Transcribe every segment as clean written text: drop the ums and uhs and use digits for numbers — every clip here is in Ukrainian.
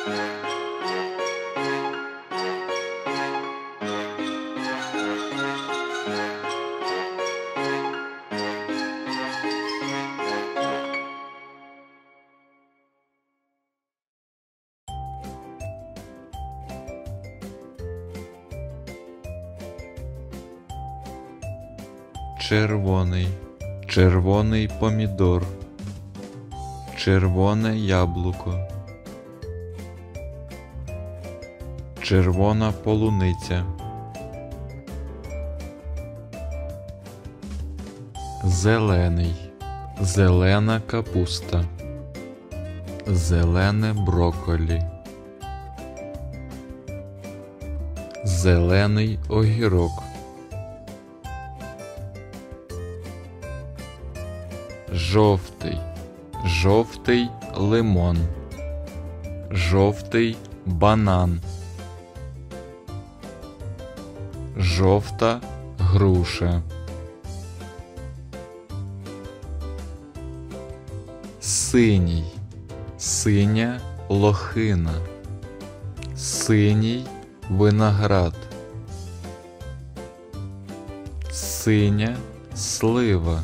Червоний, червоний помідор, червоне яблуко, червона полуниця, зелений, зелена капуста, зелене брокколі, зелений огірок, жовтий, жовтий лимон, жовтий банан, жовта груша, синій, синя лохина, синій виноград, синя слива,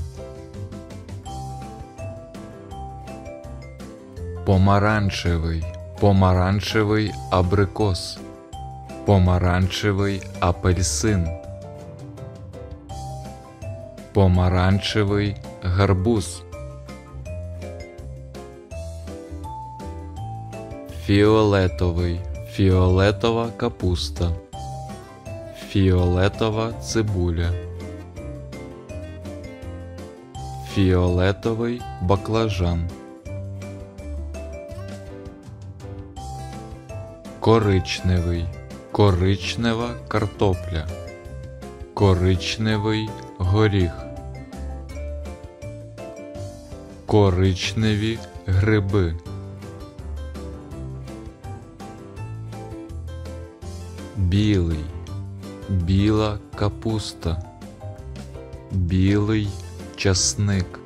помаранчевий, помаранчевий абрикос, помаранчевий апельсин, помаранчевий гарбуз, фіолетовий, фіолетова капуста, фіолетова цибуля, фіолетовий баклажан, коричневий, коричнева картопля, коричневий горіх, коричневі гриби, білий, біла капуста, білий часник,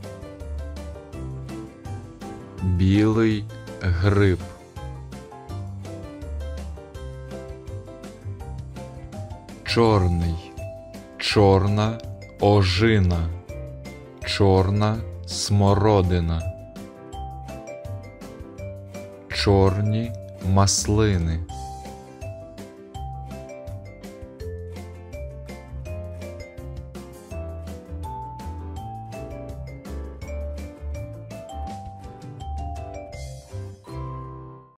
білий гриб, чорний, чорна ожина, чорна смородина, чорні маслини,